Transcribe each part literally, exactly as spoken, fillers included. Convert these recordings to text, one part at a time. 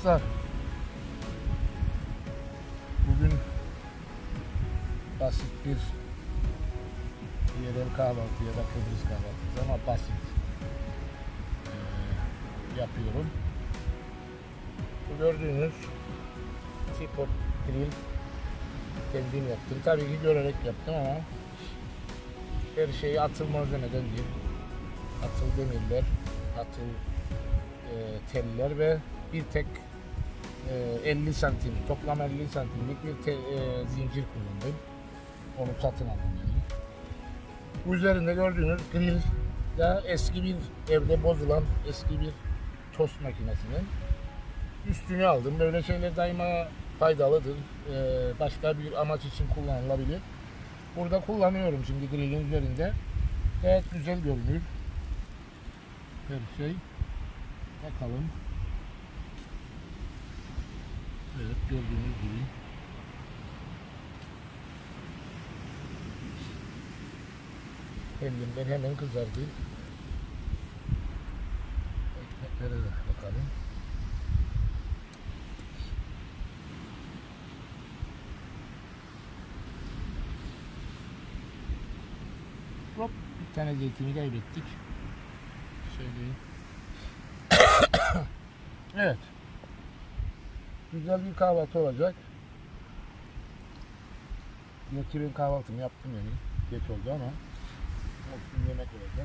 dostlar. Bugün basit bir yerel kahvaltı ya da Kıbrıs kahvaltısı ama basit ee, yapıyorum. Bu gördüğünüz Seaport Grill kendim yaptım. Tabii ki görerek yaptım ama her şeyi atıl malzemeden değil. Atıl demirler, atıl e, teller ve bir tek e, elli santim, toplam elli santimlik bir te, e, zincir kullandım. Onu satın aldım yani. Bu üzerinde gördüğünüz grill da eski bir evde bozulan eski bir tost makinesinin üstünü aldım. Böyle şeyler daima faydalıdır. Ee, başka bir amaç için kullanılabilir. Burada kullanıyorum şimdi grillin üzerinde. Gayet güzel görünür. Her şey. Bakalım. Evet, gördüğünüz gibi. Elimden hemen kızardı. Ekmeklere de bakalım. Hop, bir tane zeytini kaybettik. Şöyle. Evet. Güzel bir kahvaltı olacak. Gerçi ben kahvaltımı yaptım yani. Geç oldu ama olsun, yemek olacak.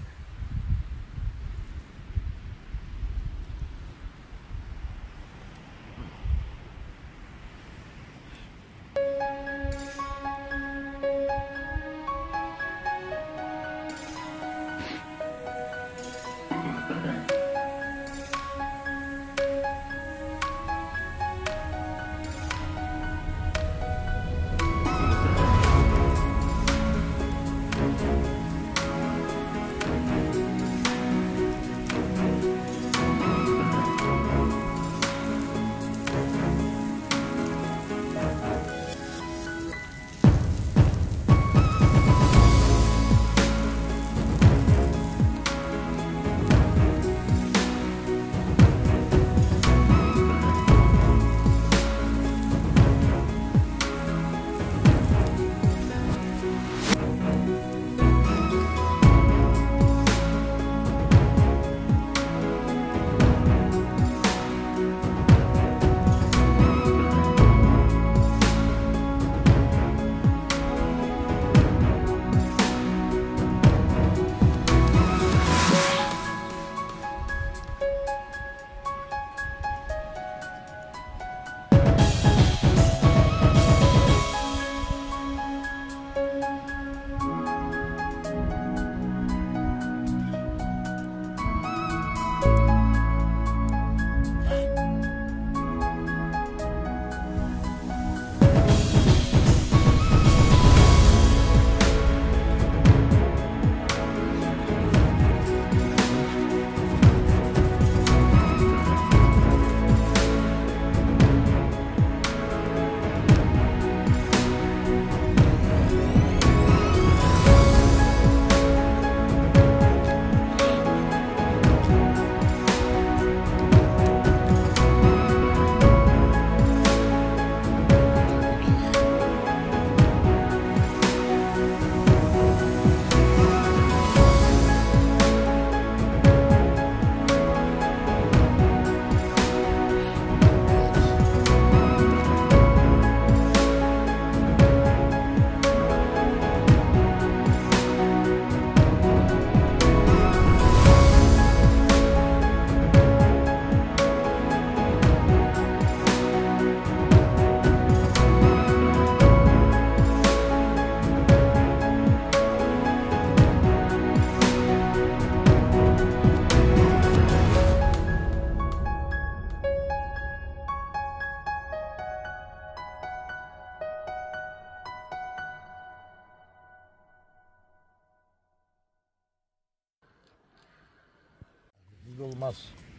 Olmaz.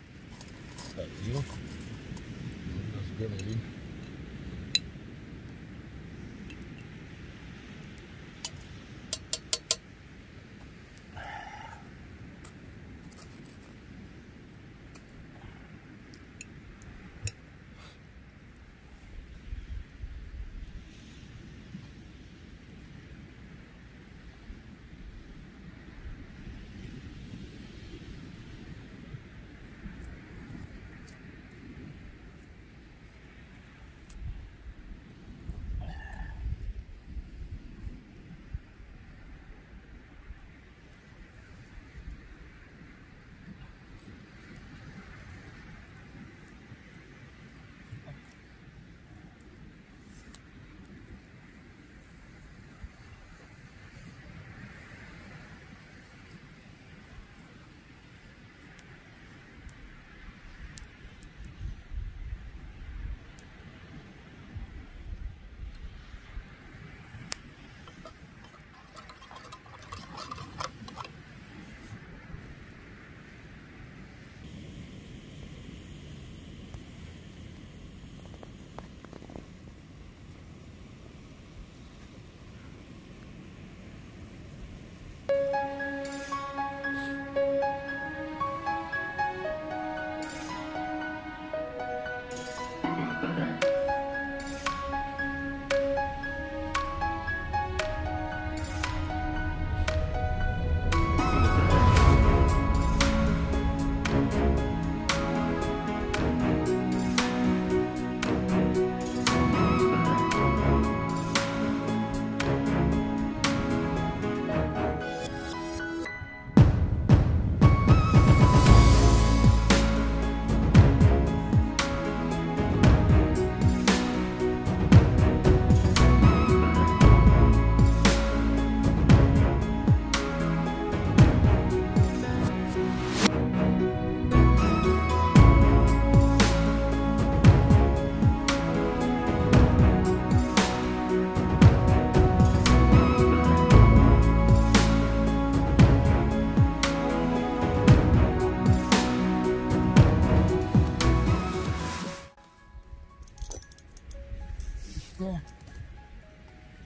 Tabii. Biraz gömelim.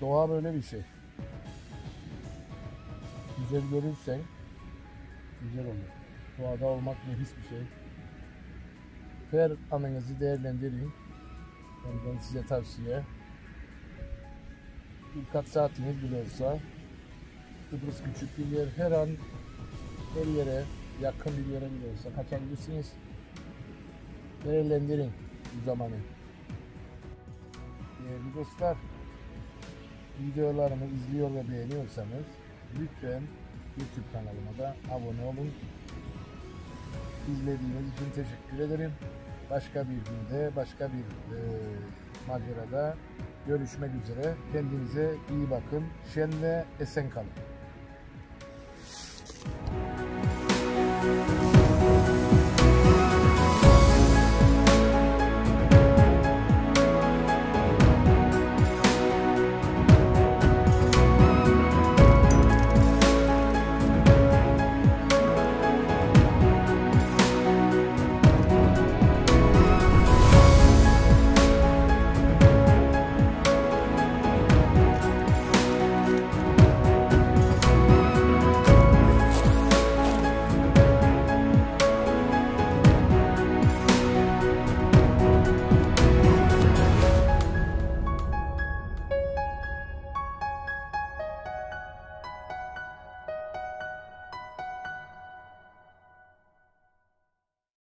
Doğa böyle bir şey. Güzel görürsen güzel olur. Doğada olmak nefis bir şey. Her anınızı değerlendirin. Benden size tavsiye. Birkaç saatiniz bile olsa, Kıbrıs küçük bir yer, her an her yere, yakın bir yere bile olsa kaçabilirsiniz. Değerlendirin bu zamanı. Değerli dostlar, videolarımı izliyor ve beğeniyorsanız lütfen YouTube kanalıma da abone olun. İzlediğiniz için teşekkür ederim. Başka bir günde, başka bir e, macerada görüşmek üzere. Kendinize iyi bakın. Şen ve esen kalın.